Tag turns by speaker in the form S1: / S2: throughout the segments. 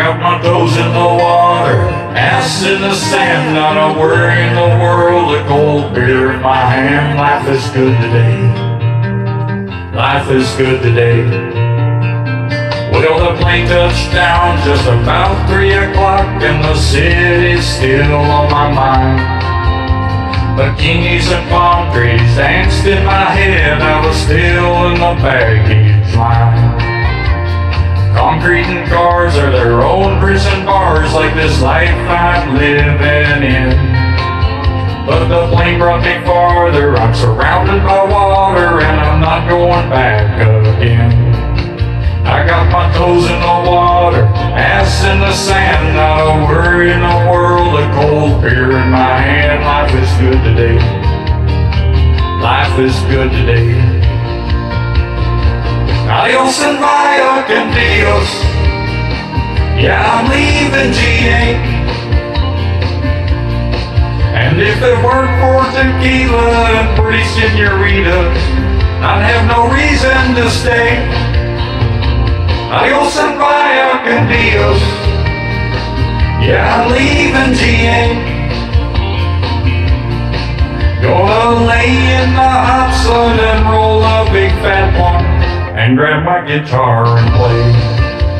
S1: got my toes in the water, ass in the sand, not a worry in the world, a cold beer in my hand. Life is good today. Life is good today. Well, the plane touched down just about 3 o'clock, and the city's still on my mind. Bikinis and palm trees danced in my head, I was still in the baggage line. Concrete and cars are their own prison bars, like this life I'm living in. But the plane brought me farther, I'm surrounded by water, and I'm not going back again. I got my toes in the water, ass in the sand, not a worry in the world, a cold beer in my hand. Life is good today. Life is good today. Adios and vaya con Dios. Yeah, I'm leaving GA. And if it weren't for tequila and pretty senoritas, I'd have no reason to stay. Adios and vaya con Dios. Yeah, I'm leaving GA. Gonna lay in the hot sun and roll a big fat one and grab my guitar and play.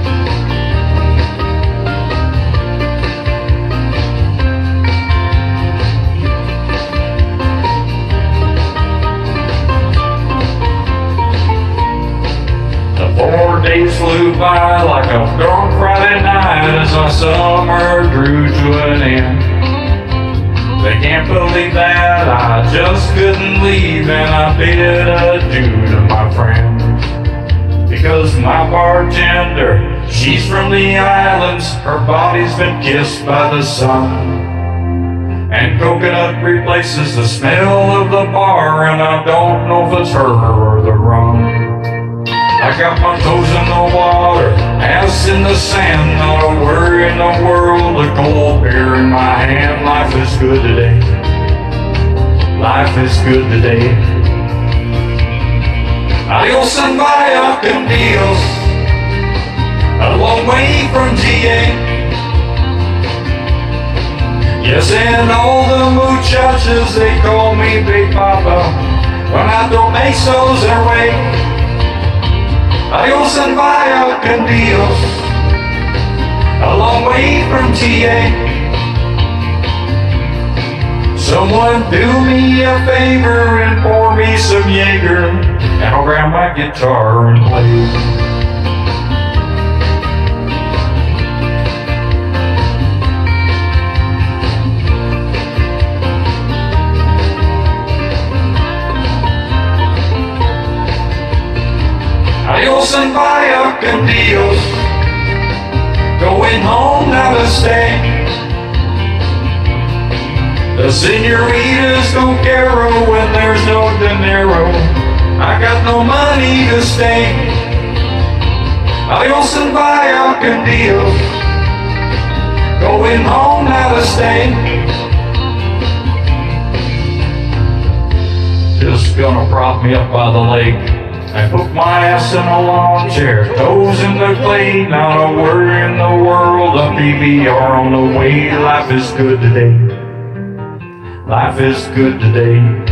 S1: The 4 days flew by like a dark Friday night as our summer drew to an end. They can't believe that I just couldn't leave, and I bid adieu to my friends. Because my bartender, she's from the islands, her body's been kissed by the sun. And coconut replaces the smell of the bar, and I don't know if it's her or the rum. I got my toes in the water, ass in the sand, not a worry in the world, a cold beer in my hand. Life is good today. Life is good today. Adios and vaya con Dios. A long way from GA. Yes, and all the muchachas, they call me Big Papa when I throw mesos their way. Adios and vaya con Dios. A long way from TA. Someone do me a favor and pour me some Jaeger, and I'll grab my guitar and play. Adios and vaya con Dios. Going home now to stay. The senoritas don't care when there's no dinero. I got no money to stay. Adios and vaya con Dios. Going home now to stay. Just gonna prop me up by the lake and put my ass in a lawn chair, toes in the clay, not a worry in the world, a PBR on the way. Life is good today. Life is good today.